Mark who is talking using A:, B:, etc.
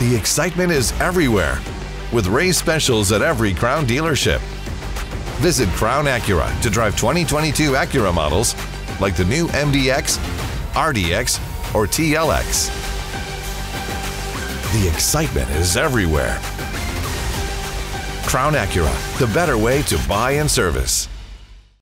A: The excitement is everywhere, with race specials at every Crown dealership. Visit Crown Acura to drive 2022 Acura models like the new MDX, RDX, or TLX. The excitement is everywhere. Crown Acura, the better way to buy and service.